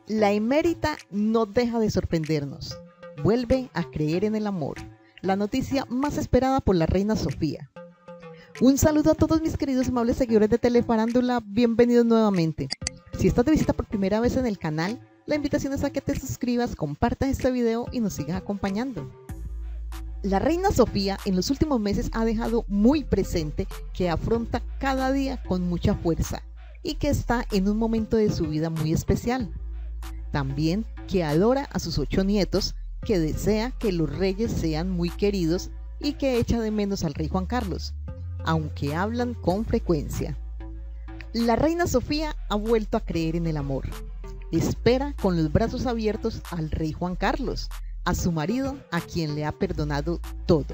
La emérita no deja de sorprendernos. Vuelve a creer en el amor. La noticia más esperada por la reina Sofía. Un saludo a todos mis queridos y amables seguidores de Telefarándula. Bienvenidos nuevamente. Si estás de visita por primera vez en el canal, la invitación es a que te suscribas, compartas este video y nos sigas acompañando. La reina Sofía en los últimos meses ha dejado muy presente que afronta cada día con mucha fuerza y que está en un momento de su vida muy especial. También que adora a sus 8 nietos, que desea que los reyes sean muy queridos y que echa de menos al rey Juan Carlos, aunque hablan con frecuencia. La reina Sofía ha vuelto a creer en el amor. Espera con los brazos abiertos al rey Juan Carlos, a su marido, a quien le ha perdonado todo.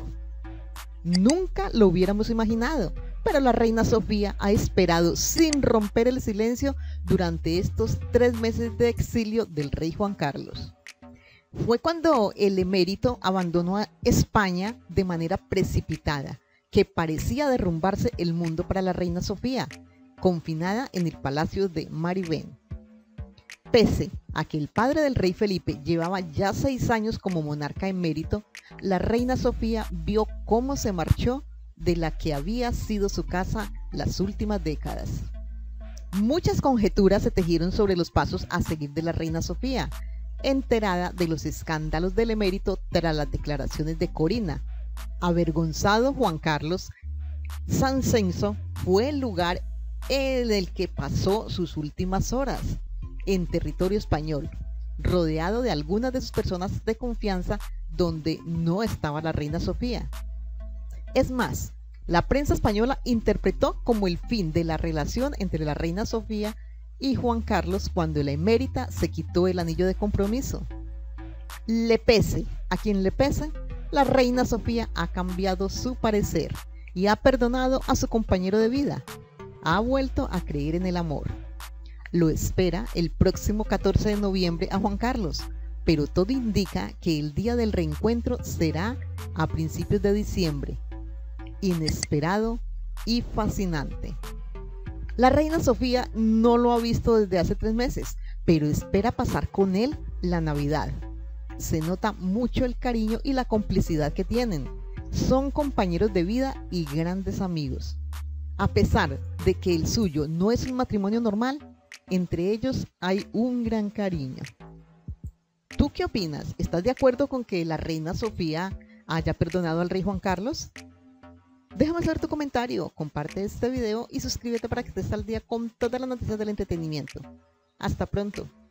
Nunca lo hubiéramos imaginado, pero la reina Sofía ha esperado sin romper el silencio durante estos 3 meses de exilio del rey Juan Carlos. Fue cuando el emérito abandonó a España de manera precipitada, que parecía derrumbarse el mundo para la reina Sofía, confinada en el palacio de Maribén. Pese a que el padre del rey Felipe llevaba ya 6 años como monarca emérito, la reina Sofía vio cómo se marchó de la que había sido su casa las últimas décadas. Muchas conjeturas se tejieron sobre los pasos a seguir de la reina Sofía, enterada de los escándalos del emérito tras las declaraciones de Corina. Avergonzado Juan Carlos, San Censo fue el lugar en el que pasó sus últimas horas, en territorio español, rodeado de algunas de sus personas de confianza donde no estaba la reina Sofía. Es más, la prensa española interpretó como el fin de la relación entre la reina Sofía y Juan Carlos cuando la emérita se quitó el anillo de compromiso. Le pese a quien le pese, la reina Sofía ha cambiado su parecer y ha perdonado a su compañero de vida. Ha vuelto a creer en el amor. Lo espera el próximo 14 de noviembre a Juan Carlos, pero todo indica que el día del reencuentro será a principios de diciembre. Inesperado y fascinante. La reina Sofía no lo ha visto desde hace 3 meses, pero espera pasar con él la Navidad. Se nota mucho el cariño y la complicidad que tienen. Son compañeros de vida y grandes amigos. A pesar de que el suyo no es un matrimonio normal, entre ellos hay un gran cariño. ¿Tú qué opinas? ¿Estás de acuerdo con que la reina Sofía haya perdonado al rey Juan Carlos? Déjame saber tu comentario, comparte este video y suscríbete para que estés al día con todas las noticias del entretenimiento. Hasta pronto.